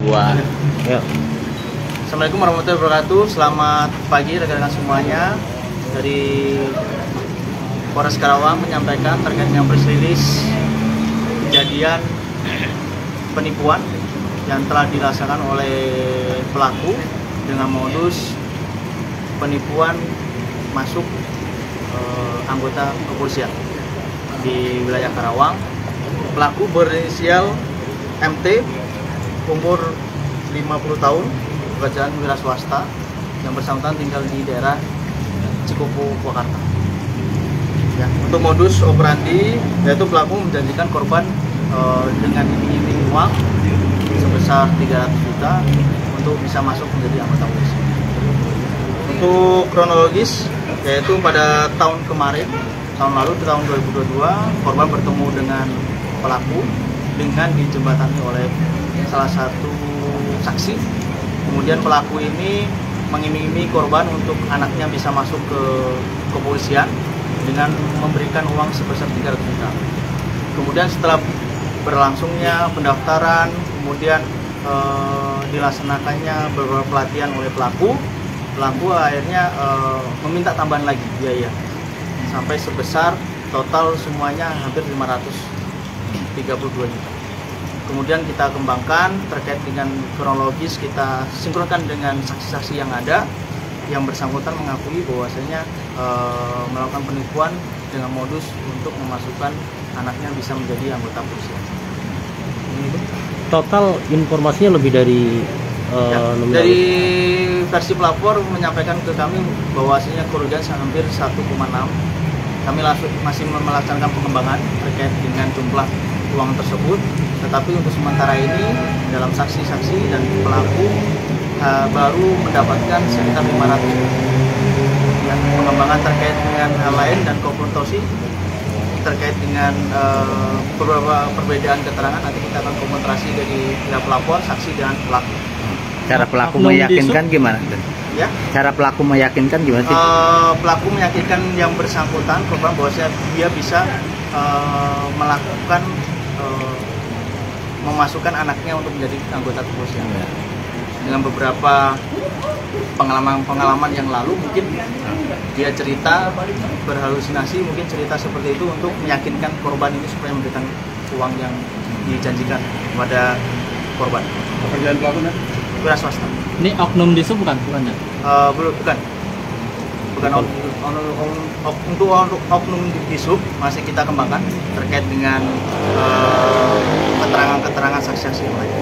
Wah. Ya. Assalamualaikum warahmatullahi wabarakatuh. Selamat pagi rekan-rekan semuanya. Dari Polres Karawang menyampaikan terkait dengan press release kejadian penipuan yang telah dilaksanakan oleh pelaku dengan modus penipuan masuk anggota kepolisian di wilayah Karawang. Pelaku berinisial MT, umur 50 tahun, pekerjaan wira swasta, yang bersangkutan tinggal di daerah Cikupu, Purwakarta. Ya, untuk modus operandi, yaitu pelaku menjanjikan korban dengan iming-iming uang sebesar 300 juta untuk bisa masuk menjadi anggota polisi. Untuk kronologis, yaitu pada tahun kemarin, tahun lalu, tahun 2022, korban bertemu dengan pelaku dengan dijembatani oleh salah satu saksi. Kemudian pelaku ini mengiming-imingi korban untuk anaknya bisa masuk ke kepolisian dengan memberikan uang sebesar 300 juta. Kemudian setelah berlangsungnya pendaftaran, kemudian dilaksanakannya beberapa pelatihan oleh pelaku akhirnya meminta tambahan lagi biaya sampai sebesar total semuanya hampir 532 juta. Kemudian kita kembangkan terkait dengan kronologis, kita sinkronkan dengan saksi-saksi yang ada, yang bersangkutan mengakui bahwasanya melakukan penipuan dengan modus untuk memasukkan anaknya bisa menjadi anggota polisi. Total informasinya lebih dari dari versi pelapor menyampaikan ke kami bahwasanya kerugian hampir 1,6. Kami masih melaksanakan pengembangan terkait dengan jumlah uang tersebut, tetapi untuk sementara ini dalam saksi-saksi dan pelaku baru mendapatkan sekitar 500. Ya, pengembangan terkait dengan hal lain dan konfrontasi terkait dengan beberapa perbedaan keterangan nanti kita akan konfrontasi dari pihak pelapor, saksi dan pelaku. Cara pelaku meyakinkan gimana? Ya. Cara pelaku meyakinkan gimana sih? Pelaku meyakinkan yang bersangkutan korban bahwasanya dia bisa melakukan memasukkan anaknya untuk menjadi anggota kepolisian. Ya. Dengan beberapa pengalaman yang lalu mungkin dia cerita berhalusinasi, mungkin cerita seperti itu untuk meyakinkan korban ini supaya memberikan uang yang dijanjikan kepada korban. Pekerjaan pelakunya? Wira swasta. Ini oknum di sub bukan ya? Belum, bukan untuk oknum di sub masih kita kembangkan terkait dengan keterangan saksi-saksi yang lain.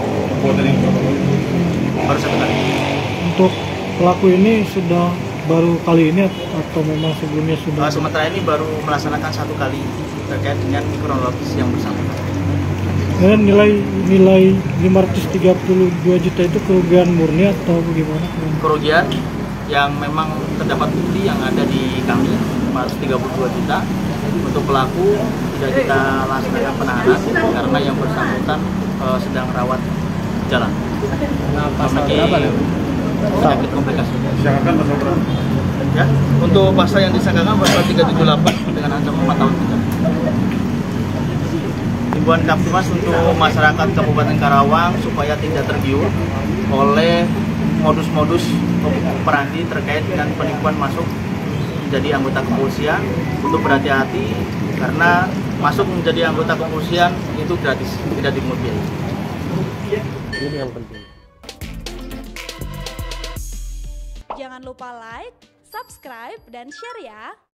Baru satu kali. Untuk pelaku ini sudah baru kali ini atau memang sebelumnya sudah? Sementara ini baru melaksanakan satu kali terkait dengan kronologis yang bersangkutan. Dan nilai 532 juta itu kerugian murni atau bagaimana? Kerugian yang memang terdapat bukti yang ada di kami 532 juta. Untuk pelaku tidak kita laksanakan penahanan karena yang bersangkutan sedang rawat jalan. Nah, pasal berapa ya? Penyakit komplikasi. Disangkakan pasal berapa? Ya, untuk pasal yang disangkakan pasal 378 dengan ancaman 4 tahun penjara. Himbauan Kaptimas untuk masyarakat Kabupaten Karawang supaya tidak tergiur oleh modus-modus operandi terkait dengan penipuan masuk menjadi anggota kepolisian, untuk berhati-hati karena masuk menjadi anggota kepolisian itu gratis, tidak dipungut biaya. Ini yang penting. Jangan lupa like, subscribe, dan share ya.